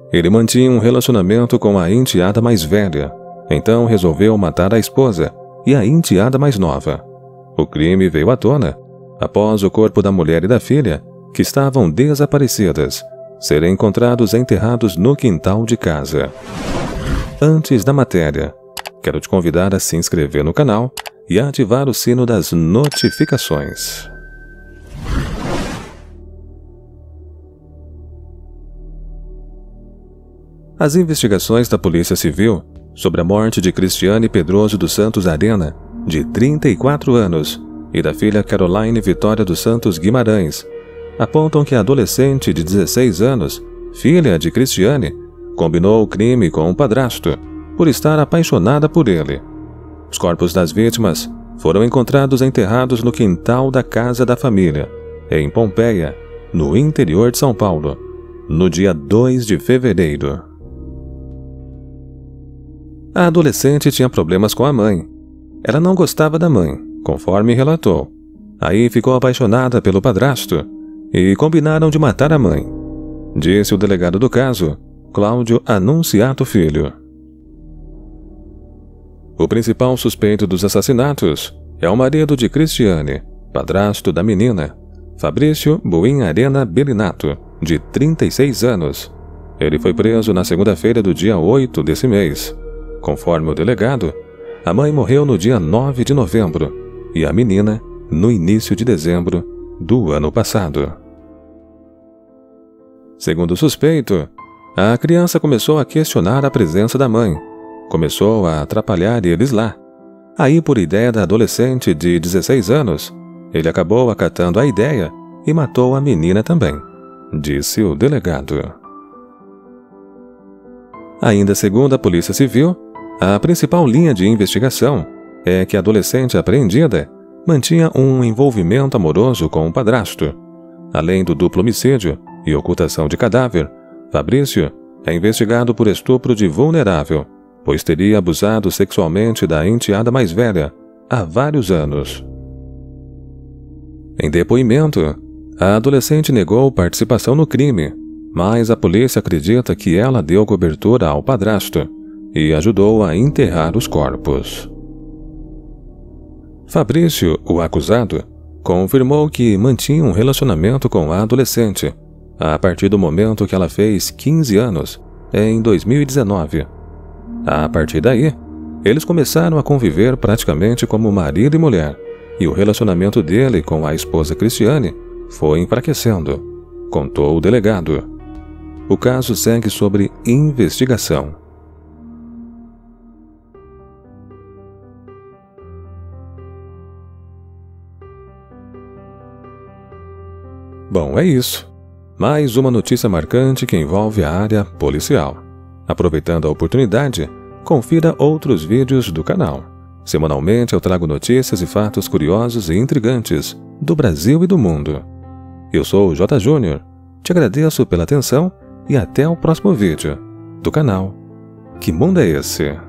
Ele mantinha um relacionamento com a enteada mais velha, então resolveu matar a esposa e a enteada mais nova. O crime veio à tona após o corpo da mulher e da filha, que estavam desaparecidas, serem encontrados enterrados no quintal de casa. Antes da matéria, quero te convidar a se inscrever no canal e ativar o sino das notificações. As investigações da Polícia Civil sobre a morte de Cristiane Pedroso dos Santos Arena, de 34 anos, e da filha Caroline Vitória dos Santos Guimarães, apontam que a adolescente de 16 anos, filha de Cristiane, combinou o crime com o padrasto por estar apaixonada por ele. Os corpos das vítimas foram encontrados enterrados no quintal da casa da família, em Pompeia, no interior de São Paulo, no dia 2 de fevereiro. A adolescente tinha problemas com a mãe. Ela não gostava da mãe, conforme relatou. Aí ficou apaixonada pelo padrasto e combinaram de matar a mãe, disse o delegado do caso, Cláudio Anunciato Filho. O principal suspeito dos assassinatos é o marido de Cristiane, padrasto da menina, Fabrício Buin Arena Belinato, de 36 anos. Ele foi preso na segunda-feira do dia 8 desse mês. Conforme o delegado, a mãe morreu no dia 9 de novembro e a menina no início de dezembro do ano passado. Segundo o suspeito, a criança começou a questionar a presença da mãe. Começou a atrapalhar eles lá. Aí, por ideia da adolescente de 16 anos, ele acabou acatando a ideia e matou a menina também, disse o delegado. Ainda segundo a Polícia Civil, a principal linha de investigação é que a adolescente apreendida mantinha um envolvimento amoroso com o padrasto. Além do duplo homicídio e ocultação de cadáver, Fabrício é investigado por estupro de vulnerável, pois teria abusado sexualmente da enteada mais velha há vários anos. Em depoimento, a adolescente negou participação no crime, mas a polícia acredita que ela deu cobertura ao padrasto e ajudou a enterrar os corpos. Fabrício, o acusado, confirmou que mantinha um relacionamento com a adolescente a partir do momento que ela fez 15 anos, em 2019. A partir daí, eles começaram a conviver praticamente como marido e mulher, e o relacionamento dele com a esposa Cristiane foi enfraquecendo, contou o delegado. O caso segue sob investigação. Bom, é isso. Mais uma notícia marcante que envolve a área policial. Aproveitando a oportunidade, confira outros vídeos do canal. Semanalmente eu trago notícias e fatos curiosos e intrigantes do Brasil e do mundo. Eu sou o J. Júnior, te agradeço pela atenção e até o próximo vídeo do canal Que Mundo é Esse?